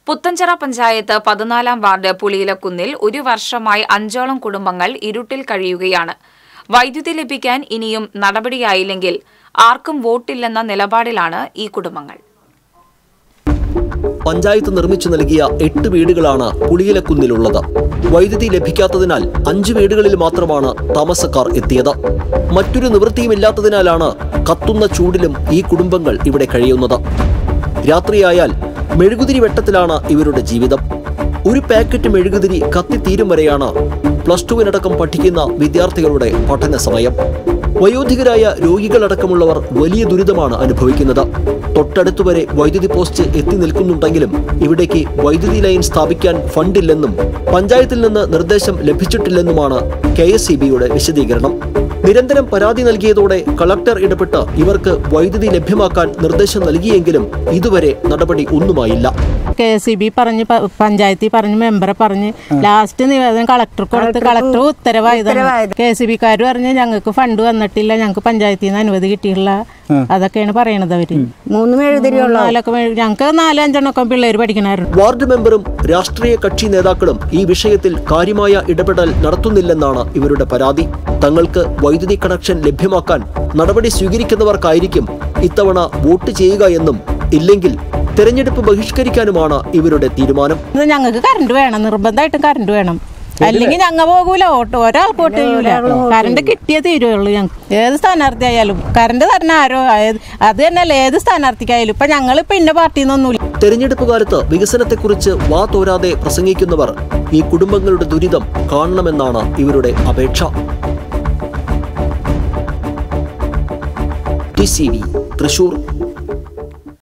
പുത്തഞ്ചിറ പഞ്ചായത്ത് 14-ാം വാർഡ് പുളിയിലക്കുന്നിൽ ഒരു വർഷമായി 5ഓളം കുടുംബങ്ങൾ ഇരുട്ടിൽ കഴിയുകയാണ്. വൈദ്യുതി ലഭിക്കാൻ ഇനിയും നടപടിയായില്ലെങ്കിൽ ആർക്കും വോട്ടില്ലെന്ന നിലപാടിലാണ് ഈ കുടുംബങ്ങൾ. പഞ്ചായത്ത് നിർമ്മിച്ചു നൽകിയ 8 വീടുകളാണ് പുളിയിലക്കുന്നിലുള്ളത്. വൈദ്യുതി ലഭിക്കാത്തതിനാൽ 5 വീടുകളിൽ മാത്രമാണ് താമസക്കാർ എത്തിയത്. മറ്റൊരു നിവൃത്തിയുമില്ലാത്തതിനാലാണ് കത്തുന്ന ചൂടിലും ഈ കുടുംബങ്ങൾ ഇവിടെ കഴിയുന്നത്. രാത്രിയായാൽ മെഴുകുതിരി വെട്ടത്തിലാണ് ഇവരുടെ ജീവിതം. ഒരു പാക്കറ്റ് മെഴുകുതിരി കത്തിത്തീരും വരെയാണ് പ്ലസ് ടുവിനടക്കം പഠിക്കുന്ന വിദ്യാർത്ഥികളുടെ പഠന സമയം. വയോധികരായ രോഗികളടക്കമുള്ളവർ വലിയ ദുരിതമാണ് അനുഭവിക്കുന്നത്. തൊട്ടടുത്തുവരെ വൈദ്യുതി പോസ്റ്റ് എത്തി നിൽക്കുന്നുണ്ടെങ്കിലും ഇവിടേക്ക് വൈദ്യുതി ലൈൻ സ്ഥാപിക്കാൻ ഫണ്ടില്ലെന്നും പഞ്ചായത്തിൽ നിന്ന് നിർദ്ദേശം ലഭിച്ചിട്ടില്ലെന്നുമാണ് KSEBയുടെ വിശദീകരണം. നിരന്തരം പരാതി നൽകിയതോടെ കളക്ടർ ഇടപെട്ട് ഇവർക്ക് വൈദ്യുതി ലഭ്യമാക്കാൻ നിർദ്ദേശം നൽകിയെങ്കിലും ഇതുവരെ നടപടി ഒന്നുമായില്ല. KSEB പറഞ്ഞ് പഞ്ചായത്തിൽ പറഞ്ഞ് മെമ്പറെ പറഞ്ഞ് ലാസ്റ്റ് നിവേദനം കളക്ടർക്ക് കൊടുത്ത് കളക്ടർ ഉത്തരവായതാണ്. KSEBക്കാർ പറഞ്ഞ് ഞങ്ങൾക്ക് ഫണ്ട് വന്നിട്ടില്ല, ഞങ്ങൾക്ക് പഞ്ചായത്തിൽ നിന്ന് അനുമതി കിട്ടിയില്ല, അതൊക്കെയാണ് പറയണത്. അവര് 3 മെഴുകുതിരിയുള്ള ഞങ്ങൾക്ക് 4-5 പിള്ളേർ പഠിക്കണമായിരുന്നു. വാർഡ് മെമ്പറും രാഷ്ട്രീയ കക്ഷി നേതാക്കളും ഈ വിഷയത്തിൽ കാര്യമായ ഇടപെടൽ നടത്തുന്നില്ലെന്നാണ് ഇവരുടെ പരാതി. തങ്ങൾക്ക് വൈദ്യുതി കണക്ഷൻ ലഭ്യമാക്കാൻ നടപടി സ്വീകരിക്കുന്നവർക്കായിരിക്കും ഇത്തവണ വോട്ട് ചെയ്യുക എന്നും ഇല്ലെങ്കിൽ തെരഞ്ഞെടുപ്പ് ബഹിഷ്കരിക്കാനുമാണ് ഇവരുടെ തീരുമാനം. ഞങ്ങൾക്ക് കറണ്ട് വേണം, നിർബന്ധമായിട്ടും കറണ്ട് വേണം, അല്ലെങ്കിൽ ഞങ്ങൾ പോകൂല, ഒരാൾക്ക് വോട്ട് ചെയ്യൂല. കറണ്ട് കിട്ടിയേ തീരുള്ളൂ. ഞങ്ങൾക്ക് ഏത് സ്ഥാനാർത്ഥി ആയാലും കറണ്ട് തരണം. ആരോ അത് തന്നെയല്ല ഏത് സ്ഥാനാർത്ഥിക്കായാലും. ഇപ്പൊ ഞങ്ങളിപ്പോ ഇന്ന പാർട്ടിന്നൊന്നുമില്ല. തെരഞ്ഞെടുപ്പ് കാലത്ത് വികസനത്തെക്കുറിച്ച് വാ തോരാതെ പ്രസംഗിക്കുന്നവർ ഈ കുടുംബങ്ങളുടെ ദുരിതം കാണണമെന്നാണ് ഇവരുടെ അപേക്ഷ. TCV തൃശൂർ.